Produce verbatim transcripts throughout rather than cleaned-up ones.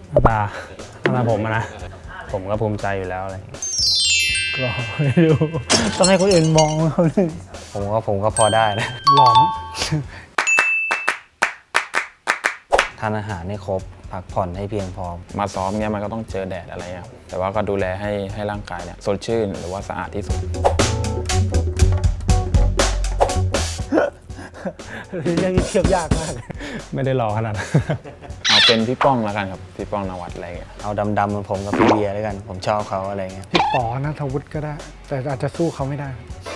หน้าตาหน้าตาผมนะผมก็ภูมิใจอยู่แล้วอะไรก็ไม่รู้ต้องให้คนอื่นมองเขาหนึ่งผมก็ผมก็พอได้นะหลอมทานอาหารให้ครบพักผ่อนให้เพียงพอมาซ้อมเนี้ยมันก็ต้องเจอแดดอะไรครับแต่ว่าก็ดูแลให้ให้ร่างกายเนี่ยสดชื่นหรือว่าสะอาดที่สุดเรื่องนี้เทียบยากมากไม่ได้รอขนาดนั้นเอาเป็นพี่ป้องแล้วกันครับพี่ป้องนวัดอะไรเงี้ยเอาดำๆเหมือนผมกับพี่เบียร์แล้วกันผมชอบเขาอะไรเงี้ยพี่ป๋อนัทวุฒิก็ได้แต่อาจจะสู้เขาไม่ได้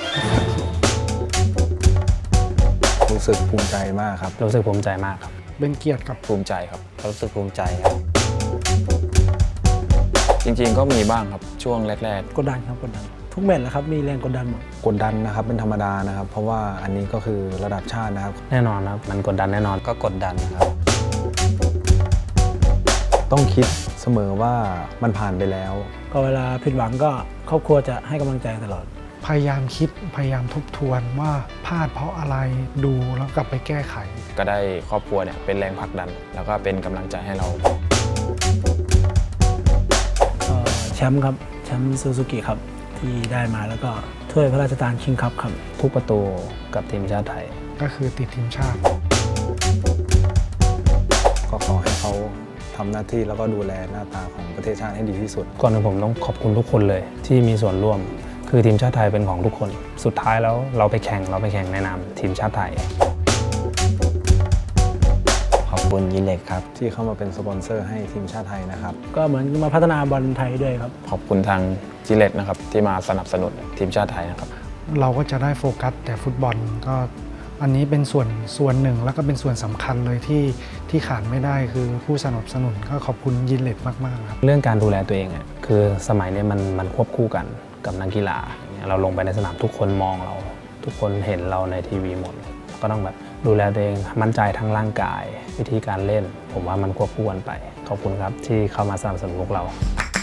รู้สึกภูมิใจมากครับรู้สึกภูมิใจมากครับเป็นเกียรติกับภูมิใจครับรู้สึกภูมิใจครับจริงๆก็มีบ้างครับช่วงแรกๆกดดันครับกดดันทุกแมตช์นะครับมีแรงกดดันหมดกดดันนะครับเป็นธรรมดานะครับเพราะว่าอันนี้ก็คือระดับชาตินะครับแน่นอนครับมันกดดันแน่นอนก็กดดันครับต้องคิดเสมอว่ามันผ่านไปแล้วก็เวลาผิดหวังก็ครอบครัวจะให้กำลังใจตลอดพยายามคิดพยายามทบทวนว่าพลาดเพราะอะไรดูแล้วกลับไปแก้ไขก็ได้ครอบครัวเนี่ยเป็นแรงผลักดันแล้วก็เป็นกำลังใจให้เราแชมป์ครับแชมป์ซูซูกิครับที่ได้มาแล้วก็ถ้วยพระราชทานคิงคัพครับทุกประตูกับทีมชาติไทยก็คือติดทีมชาติก็ขอให้เขาทำหน้าที่แล้วก็ดูแลหน้าตาของประเทศชาติให้ดีที่สุดก่อนอื่นผมต้องขอบคุณทุกคนเลยที่มีส่วนร่วมคือทีมชาติไทยเป็นของทุกคนสุดท้ายแล้วเราไปแข่งเราไปแข่งในนามทีมชาติไทยขอบคุณยินเล็กครับที่เข้ามาเป็นสปอนเซอร์ให้ทีมชาติไทยนะครับก็เหมือนมาพัฒนาบอลไทยด้วยครับขอบคุณทางจิเล็กนะครับที่มาสนับสนุนทีมชาติไทยนะครับเราก็จะได้โฟกัสแต่ฟุตบอลก็อันนี้เป็นส่วนส่วนหนึ่งแล้วก็เป็นส่วนสำคัญเลยที่ที่ขาดไม่ได้คือผู้สนับสนุนก็ขอบคุณยินเล็กมากๆครับเรื่องการดูแลตัวเองอ่ะคือสมัยนี้มันมันควบคู่กันกับนักกีฬาเราลงไปในสนามทุกคนมองเราทุกคนเห็นเราในทีวีหมดก็ต้องแบบดูแลตัวเองมั่นใจทั้งร่างกายวิธีการเล่นผมว่ามันควบคู่กันไปขอบคุณครับที่เข้ามาสนับสนุนพวกเรา